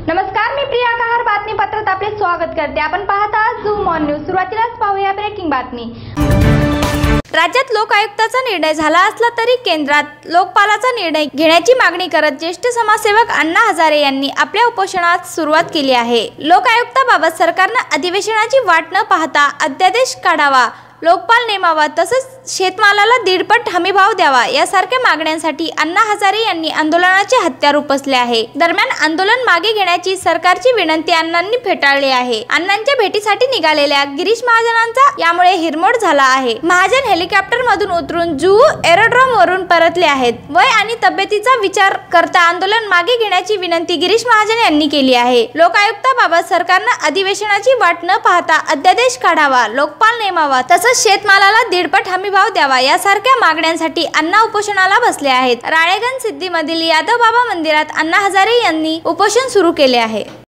नमस्कार, मी प्रिया कहार बातमीपत्रात आपले स्वागत करते। आपण पाहत आहात झूम ऑन न्यूज। सुरुवातीलाच पाहूया ब्रेकिंग बातमी। राज्यात लोकायुक्ताचा निर्णय झाला असला तरी केंद्रात लोकपालाचा निर्णय घेण्याची मागणी करत ज्येष्ठ समाजसेवक अण्णा हजारे यांनी आपल्या उपोषणास सुरुवात केली आहे। लोकायुक्ताबाबत सरकारने अधिवेशनाची वाट न पाहता अध्यादेश काढावा, लोकपाल नेमावा, तसंच शेतमालाला 1.5 हमीभाव द्यावा यासारख्या मागण्यांसाठी अण्णा हजारे यांनी आंदोलनाचे हत्यार उपसले आहे। दरम्यान आंदोलन मागे घेण्याची सरकारची विनंती अण्णांनी फेटाळली आहे। अण्णांच्या भेटीसाठी निघालेल्या गिरीश महाजनांचा यामुळे हिरमोड झाला आहे। महाजन हेलिकॉप्टर मधून उतरून जुहू एरोड्रोम वरून परतले आहेत। वय आणि तब्येतीचा विचार करता आंदोलन मागे घेण्याची विनंती गिरीश महाजन यांनी केली आहे। लोकायुक्ताबाबत सरकारने अधिवेशनाची वाट न पाहता अध्यादेश काढावा, लोकपाल नेमावा, तसंच शेतमालाला 1.5 हमीभाव द्यावा यासारख्या मागण्यांसाठी अण्णा उपोषणाला बसले आहेत। राळेगण सिद्धीमधील यादव बाबा मंदिरात अण्णा हजारे यांनी उपोषण सुरू केले आहे।